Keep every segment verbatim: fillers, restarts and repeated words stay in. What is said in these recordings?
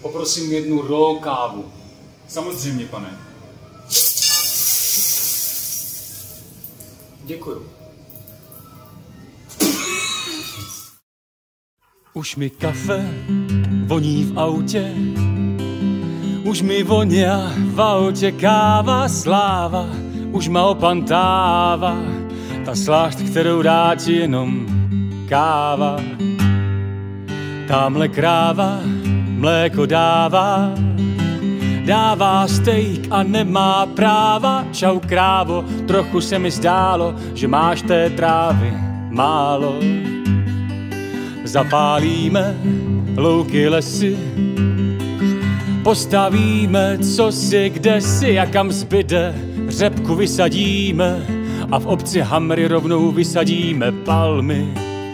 Poprosím jednu raw kávu. Samozřejmě, pane. Děkuju. Už mi kafe voní v autě, už mi vonia v autě káva sláva, už ma opantává ta slášť, kterou dá ti jenom káva. Támhle kráva mléko dává, dává steak a nemá práva. Čau krávo, trochu se mi zdálo, že máš té trávy málo. Zapálíme louky, lesy, postavíme cosi kdesi a kam zbyde, řepku vysadíme a v obci Hamry rovnou vysadíme palmy.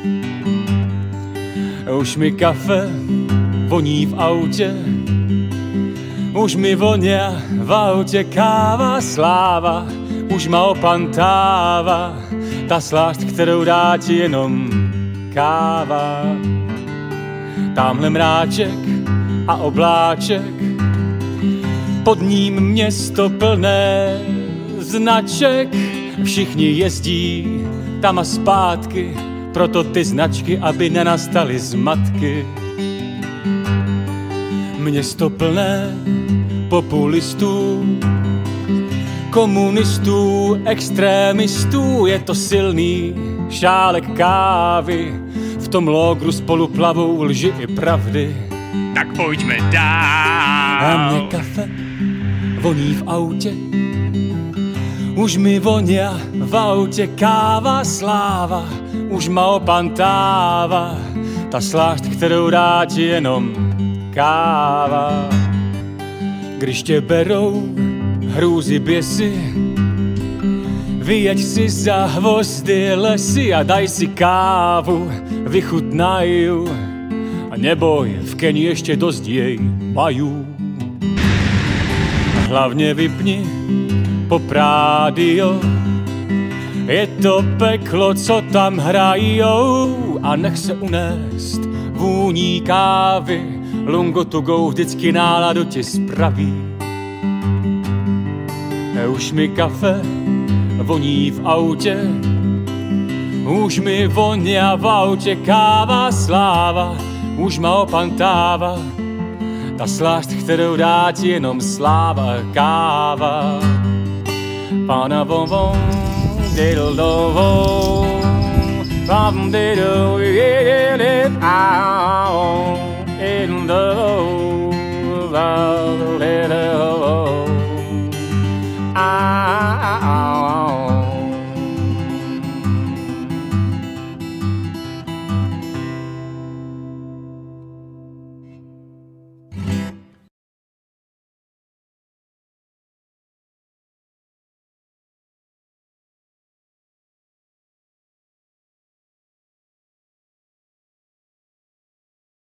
Už mi kafe voní v autě, už mi vonia v autě káva sláva, už ma opantává ta slášť, kterou dá ti jenom káva. Támhle mráček a obláček, pod ním město plné značek, všichni jezdí tam a zpátky, proto ty značky, aby nenastaly zmatky. Město plné populistů, komunistů, extrémistů, je to silný šálek kávy, v tom logru spolu plavou lži i pravdy. Tak pojďme dál. A mě kafe voní v autě, už mi vonia v autě káva sláva, už ma opantává ta slášť, kterou dá ti jenom káva. Když tě berou hrůzy běsy, vyjeď si za hvozdy lesy a daj si kávu, vychutnaju a neboj, v Keni ještě dost jej majú. Hlavně vypni pop rádio, je to peklo, co tam hrajou, a nech se unést vůní kávy, Lungo to go vždycky náladu ti spraví. Už mi kafe voní v autě, už mi vonia v autě káva sláva, už ma opantává ta slášť, kterou dá ti jenom sláva káva. Pana vom vom, diddle do vom, vam diddle diddle diddle diddle